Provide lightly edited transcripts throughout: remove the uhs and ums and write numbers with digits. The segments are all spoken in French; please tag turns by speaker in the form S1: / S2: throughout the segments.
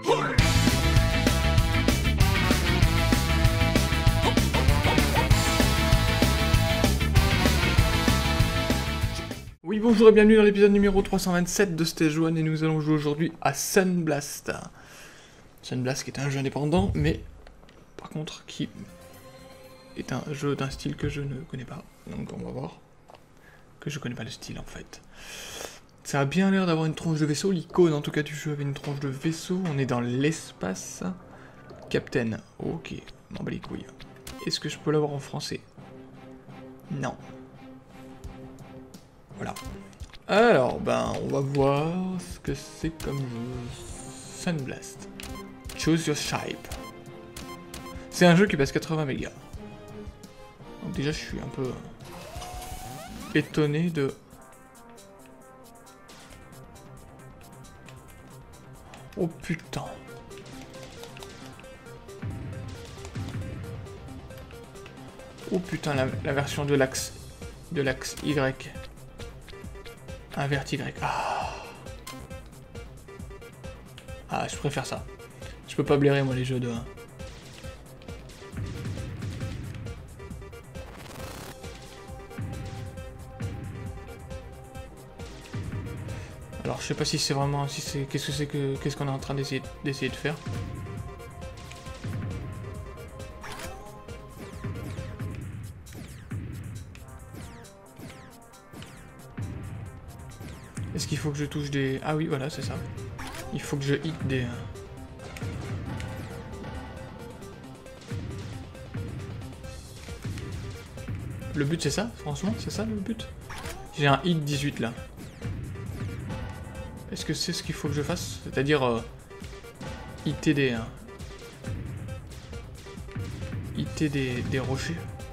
S1: Oui, bonjour et bienvenue dans l'épisode numéro 327 de Stage 1 et nous allons jouer aujourd'hui à Sunblast. Sunblast qui est un jeu indépendant, mais par contre qui est un jeu d'un style que je ne connais pas. Donc on va voir que je connais pas le style en fait. Ça a bien l'air d'avoir une tronche de vaisseau, l'icône en tout cas du jeu avait une tronche de vaisseau, on est dans l'espace. Captain, ok, m'en bats les couilles. Est-ce que je peux l'avoir en français? Non. Voilà. Alors, ben, on va voir ce que c'est comme jeu. Sunblast. Choose your shape. C'est un jeu qui pèse 80 mégas. Donc déjà, je suis un peu étonné de... Oh putain. Oh putain, la version de l'axe Y. Invert Y. Ah, je préfère ça. Je peux pas blairer moi les jeux de... Alors je sais pas si c'est vraiment... si c'est qu'est-ce qu'on est en train d'essayer de faire. Est-ce qu'il faut que je touche des... Ah oui, voilà, c'est ça. Il faut que je hit des... Le but, c'est ça? Franchement, c'est ça le but? J'ai un hit 18 là. Est-ce que c'est ce qu'il faut que je fasse? C'est-à-dire... hitter des... hitter des rochers.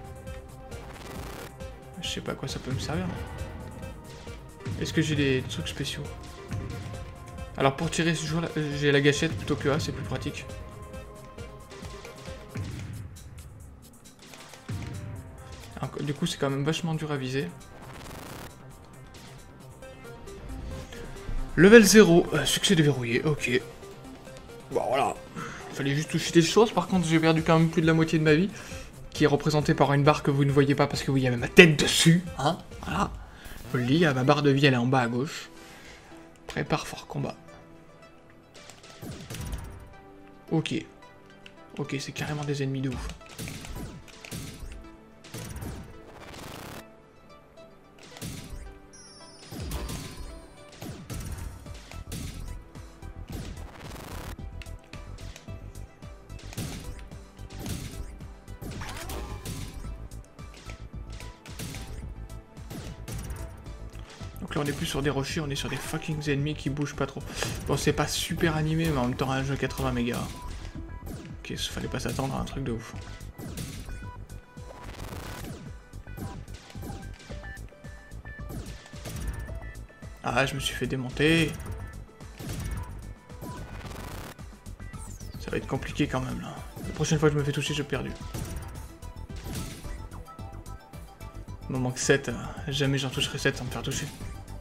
S1: Je sais pas à quoi ça peut me servir. Est-ce que j'ai des trucs spéciaux? Alors pour tirer ce jour-là, j'ai la gâchette plutôt que A, c'est plus pratique. Alors, du coup c'est quand même vachement dur à viser. Level 0, succès déverrouillé, ok. Bon voilà, il fallait juste toucher des choses, par contre j'ai perdu quand même plus de la moitié de ma vie, qui est représentée par une barre que vous ne voyez pas parce que oui, il y avait ma tête dessus, hein, voilà. Je le lis, ma barre de vie elle est en bas à gauche. Prépare fort combat. Ok. Ok, c'est carrément des ennemis de ouf. Donc là on est plus sur des rochers, on est sur des fucking ennemis qui bougent pas trop. Bon c'est pas super animé mais en même temps un jeu 80 mégas. Ok, fallait pas s'attendre à un truc de ouf. Ah je me suis fait démonter. Ça va être compliqué quand même là. La prochaine fois que je me fais toucher j'ai perdu. Il m'en manque 7, jamais j'en toucherai 7 sans me faire toucher.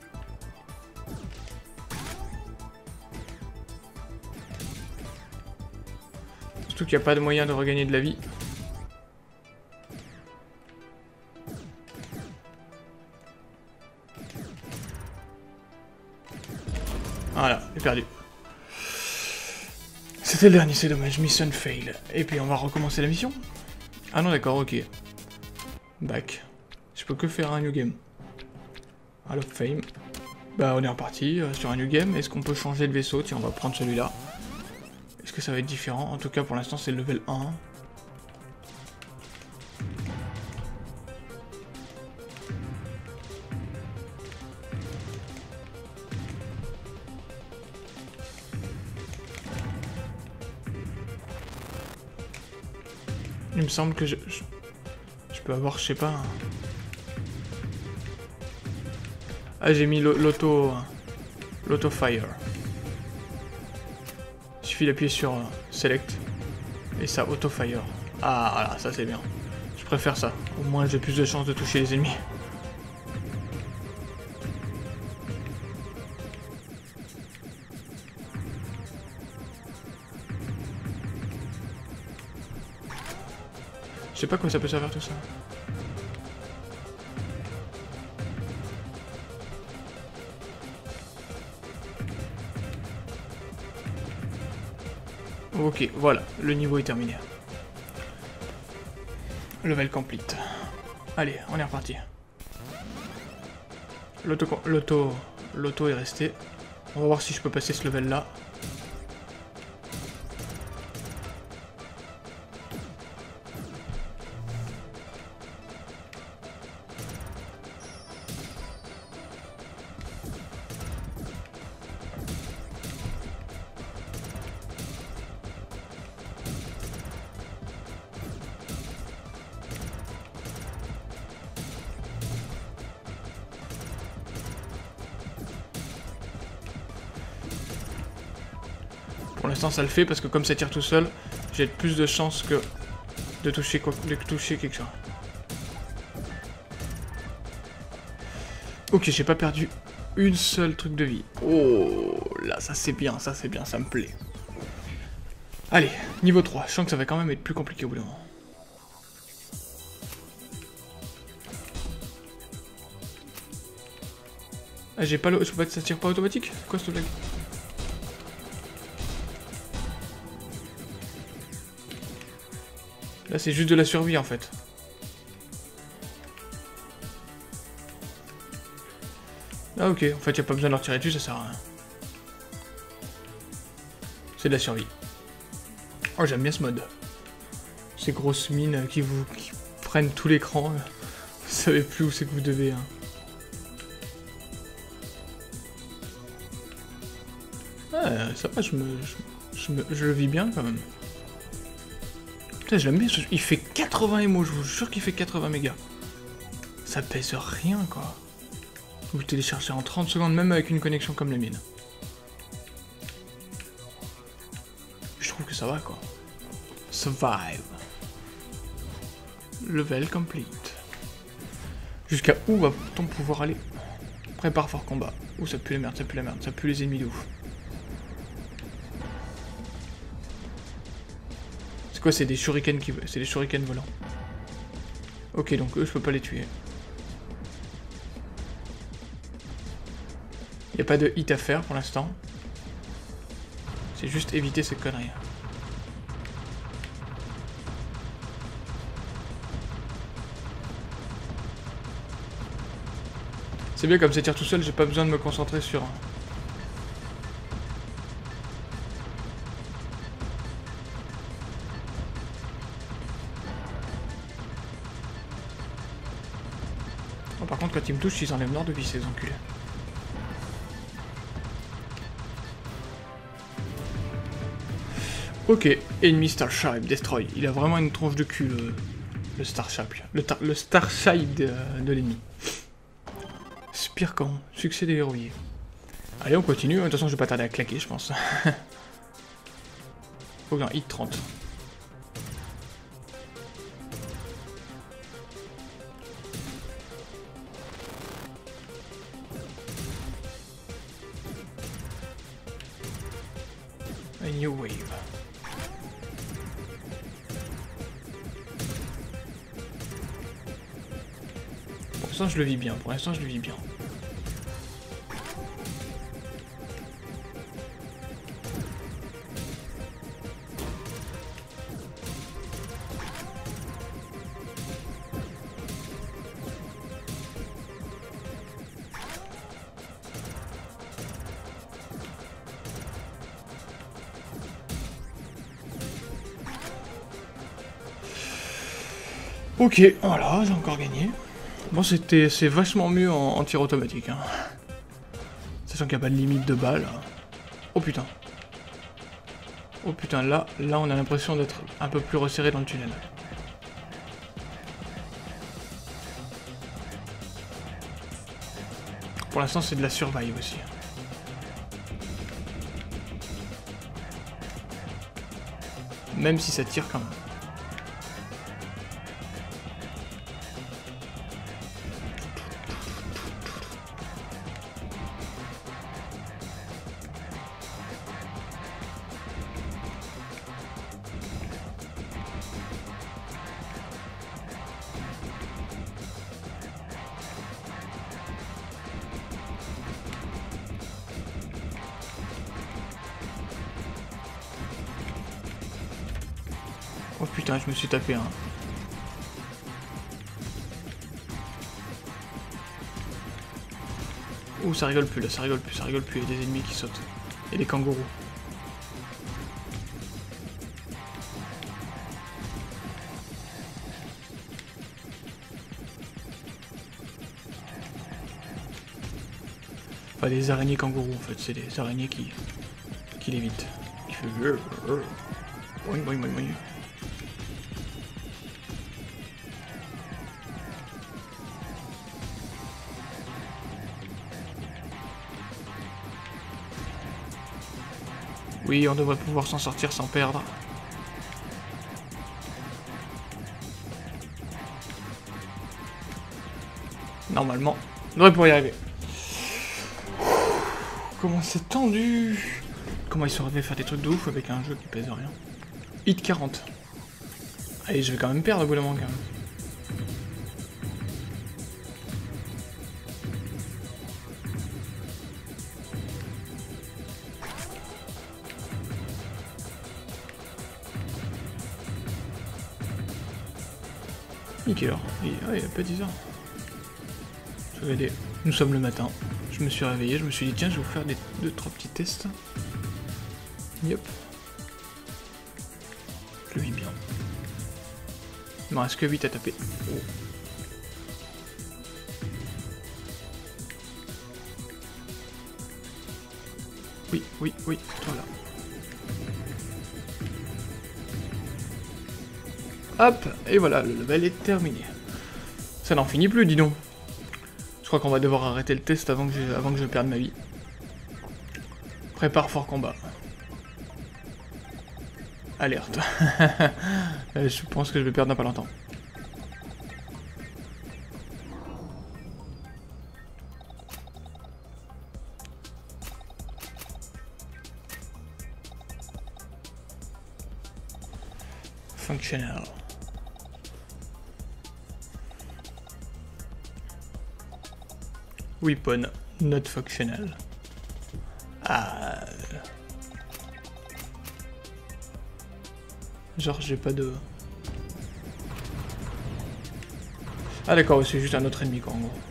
S1: Surtout qu'il n'y a pas de moyen de regagner de la vie. Voilà, j'ai perdu. C'était le dernier, c'est dommage, mission fail. Et puis on va recommencer la mission. Ah non d'accord, ok. Back. Je peux que faire un new game. Hall of Fame. Bah on est reparti sur un new game. Est-ce qu'on peut changer de vaisseau? Tiens, on va prendre celui-là. Est-ce que ça va être différent? En tout cas pour l'instant c'est le level 1. Il me semble que je peux avoir, je sais pas... Ah j'ai mis l'auto fire. Il suffit d'appuyer sur select et ça auto fire. Ah voilà, ça c'est bien. Je préfère ça. Au moins j'ai plus de chances de toucher les ennemis. Je sais pas quoi ça peut servir tout ça. Ok, voilà, le niveau est terminé. Level complete. Allez, on est reparti. L'auto est resté. On va voir si je peux passer ce level là. Pour l'instant ça le fait parce que comme ça tire tout seul, j'ai plus de chances que de toucher quelque chose. Ok, j'ai pas perdu une seule truc de vie. Oh là, ça c'est bien, ça me plaît. Allez, niveau 3, je sens que ça va quand même être plus compliqué au bout d'un moment. Ah, j'ai pas le... Ça tire pas automatique? C'est quoi cette blague? Là, c'est juste de la survie, en fait. Ah, ok. En fait, y a pas besoin de leur tirer dessus, ça sert à rien. C'est de la survie. Oh, j'aime bien ce mode. Ces grosses mines qui prennent tout l'écran. Vous savez plus où c'est que vous devez, hein. Ah, ça va, je le vis bien, quand même. Putain, je l'aime bien, il fait 80 émo, je vous jure qu'il fait 80 mégas. Ça pèse rien, quoi. Vous téléchargez en 30 secondes, même avec une connexion comme la mienne. Je trouve que ça va, quoi. Survive. Level complete. Jusqu'à où va-t-on pouvoir aller? Prépare fort combat. Ouh, ça pue la merde, ça pue la merde, ça pue les ennemis de ouf. C'est quoi, c'est des shurikens c'est des shurikens volants. Ok, donc eux, je peux pas les tuer. Y a pas de hit à faire pour l'instant. C'est juste éviter ces conneries. C'est bien comme ça tire tout seul, j'ai pas besoin de me concentrer sur... Oh, par contre, quand ils me touchent, ils enlèvent mort de vie, ces enculés. Ok, ennemi Starship, Destroy. Il a vraiment une tronche de cul, le Starship. Le Starship de l'ennemi. Spire-Camp, succès déverrouillé. Allez, on continue. De toute façon, je vais pas tarder à claquer, je pense. Faut que j'en hit 30. A new wave. Pour l'instant, je le vis bien. Pour l'instant, je le vis bien. Ok, voilà, j'ai encore gagné. Bon, c'est vachement mieux en tir automatique, hein. Sachant qu'il n'y a pas de limite de balles. Oh putain. Oh putain, là on a l'impression d'être un peu plus resserré dans le tunnel. Pour l'instant, c'est de la survive aussi. Même si ça tire quand même. Oh putain, je me suis tapé un. Ouh, ça rigole plus là, ça rigole plus, ça rigole plus. Il y a des ennemis qui sautent. Et des kangourous. Enfin, des araignées kangourous en fait, c'est des araignées qui l'évitent. Il fait. Boing, boing, boing, boing. Oui, on devrait pouvoir s'en sortir sans perdre. Normalement, on devrait pouvoir y arriver. Comment c'est tendu! Comment ils sont arrivés à faire des trucs de ouf avec un jeu qui pèse rien. Hit 40. Allez, je vais quand même perdre au bout d'un moment quand même. Nickel, il est pas 10h. Regardez, nous sommes le matin. Je me suis réveillé, je me suis dit tiens, je vais vous faire 2-3 petits tests. Yep. Je le vis bien. Il m'en reste que 8 à taper. Oh. Oui, oui, oui, voilà. Hop, et voilà, le level est terminé. Ça n'en finit plus, dis donc. Je crois qu'on va devoir arrêter le test avant que je perde ma vie. Prépare fort combat. Alerte. Je pense que je vais perdre dans pas longtemps. Functional. Weapon not functional. Ah. Genre j'ai pas de... Ah d'accord, c'est juste un autre ennemi quoi en gros.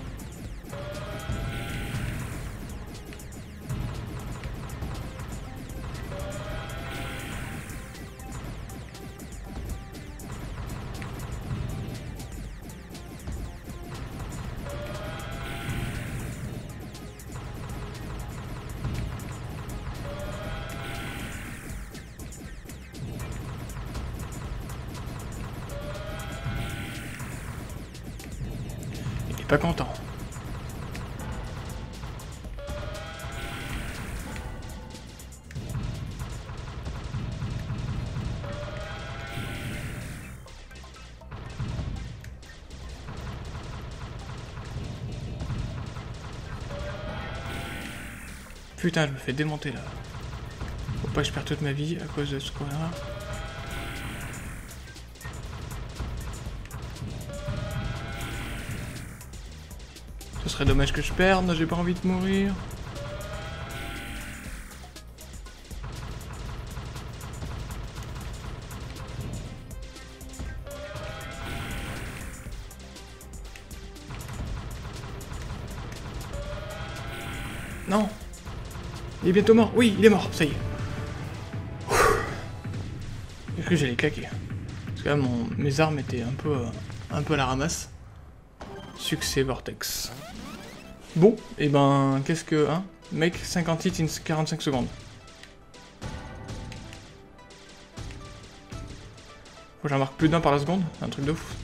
S1: Pas content. Putain, je me fais démonter là. Faut pas que je perde toute ma vie à cause de ce coin-là. Ce serait dommage que je perde, j'ai pas envie de mourir. Non. Il est bientôt mort. Oui, il est mort, ça y est. Est-ce que j'allais claquer? Parce que là, mes armes étaient un peu à la ramasse. Succès Vortex. Bon, et ben, qu'est-ce que... Hein, make 50 hits in 45 secondes. Faut que j'en marque plus d'un par la seconde, c'est un truc de fou.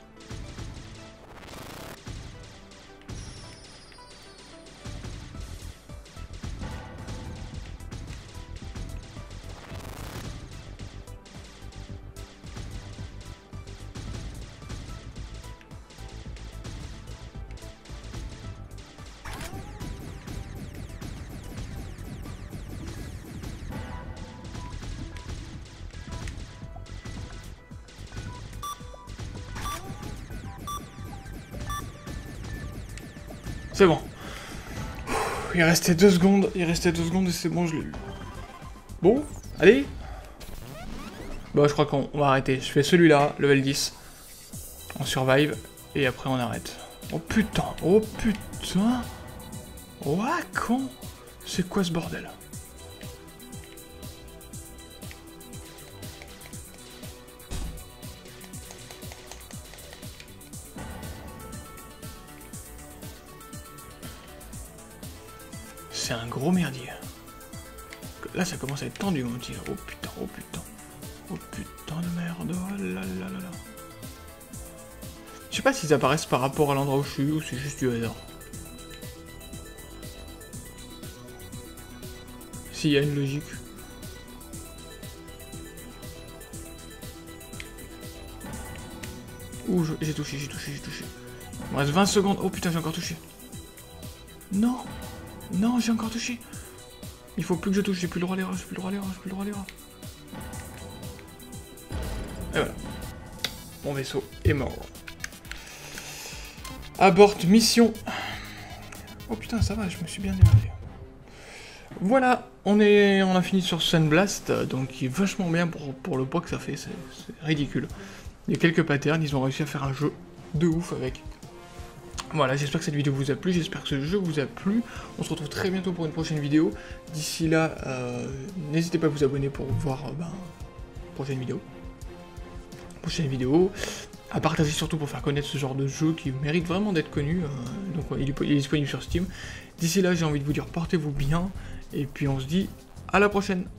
S1: C'est bon. Il restait 2 secondes, et c'est bon, je l'ai eu. Bon, allez. Bon, je crois qu'on va arrêter. Je fais celui-là, level 10. On survive. Et après, on arrête. Oh putain. Oh putain. Ouah, con. C'est quoi ce bordel? C'est un gros merdier. Là, ça commence à être tendu, mon tir. Oh putain, oh putain. Oh putain de merde. Oh là là là là. Je sais pas s'ils apparaissent par rapport à l'endroit où je suis ou c'est juste du hasard. S'il y a une logique. Ouh, j'ai touché, j'ai touché, j'ai touché. Il me reste 20 secondes. Oh putain, j'ai encore touché. Non. Non, j'ai encore touché. Il faut plus que je touche, j'ai plus le droit à l'erreur, j'ai plus le droit à l'erreur, j'ai plus le droit à l'erreur. Et voilà. Mon vaisseau est mort. Abort mission. Oh putain, ça va, je me suis bien démerdé. Voilà, on a fini sur Sunblast, donc qui est vachement bien pour le poids que ça fait, c'est ridicule. Il y a quelques patterns, ils ont réussi à faire un jeu de ouf avec. Voilà, j'espère que cette vidéo vous a plu, j'espère que ce jeu vous a plu. On se retrouve très bientôt pour une prochaine vidéo. D'ici là, n'hésitez pas à vous abonner pour voir prochaine vidéo. À partager surtout pour faire connaître ce genre de jeu qui mérite vraiment d'être connu. Donc ouais, il est disponible sur Steam. D'ici là, j'ai envie de vous dire portez-vous bien. Et puis on se dit à la prochaine.